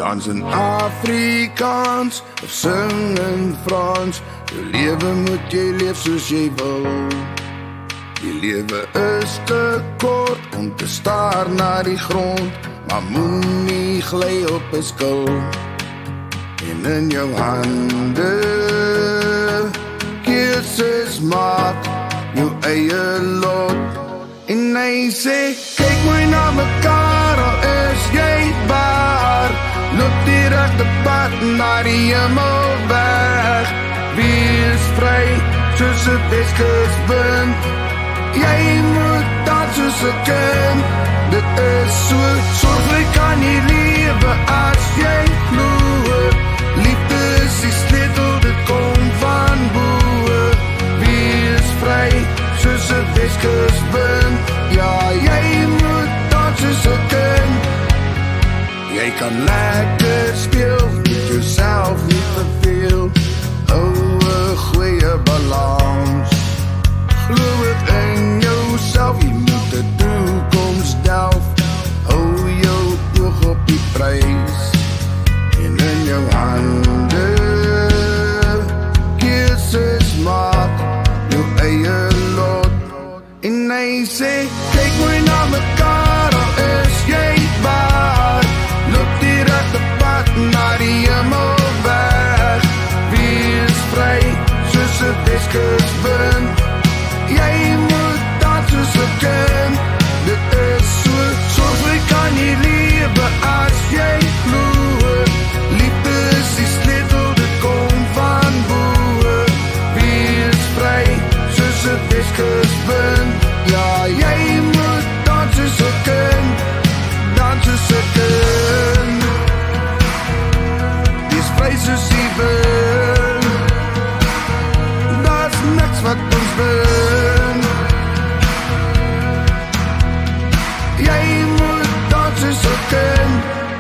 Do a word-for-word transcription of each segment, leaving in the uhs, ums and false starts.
Dans in Afrikaans of sing in Frans. Jou lewe moet jy leef soos jy wil. Die lewe is te kort om te staar na die grond, maar moenie gly op 'n skil. En in jou hande keuses maak jou eie lot. En hy sê, kyk mooi na mekaar, al is jy waar. Loop die regte pad na die hemelweg. Wees vry soos 'n Weskuswind. Jy moet dans soos 'n kind. Dit is so, sorgvryk kan jy lewe as jy glo. Liefde is die sleutel, dit kom van bo. Wees vry soos 'n Weskuswind. Ja, jy moet dans soos 'n kind. Jy kan lekker speel, moet jouself nie verveel. Hou 'n goeie balans. Glo het in jouself, jy moet die toekoms delf. Hou jou oog op die prys. En in jou hande keuses maak jou eie lot. En hy sê, kyk mooi na mekaar, al is jy waar. Loop die regte pad na die hemelweg. Wees vry soos 'n Weskuswind. Jy moet dans soos 'n kind. Dit is so, sorgvryk kan jy lewe as jy glo. Liefde is die sleutel, dit kom van bo. Wees vry soos 'n Weskuswind. Ja, jy moet dans soos 'n kind. Dans soos 'n kind. Wees vry soos die wind. Daar's niks wat ons bind. Jy moet dans soos 'n kind.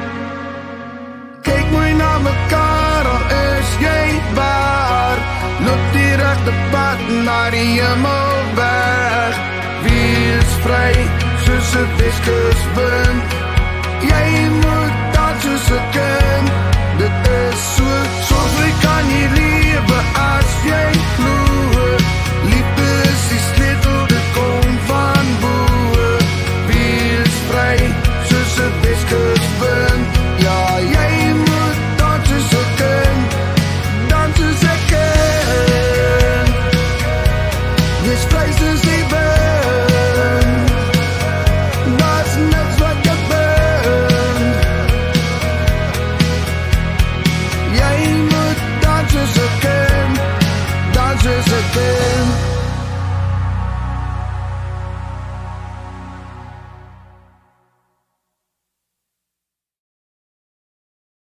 Kyk mooi na mekaar, al is jy waar. Loop die regte pad na die hemelweg. Wees vry soos 'n Weskuswind. Jy moet dans soos 'n kind. Dit is so, sorgvryk kan jy lewe as jy glo. Liefde is die sleutel, dit kom van bo. Wees vry soos 'n Weskuswind. Ja, jy moet dans soos 'n kind. Dans soos 'n kind. Wees vry soos die wind. Daar's niks wat jou bind. Jy moet dans soos 'n kind. Dans soos 'n kind.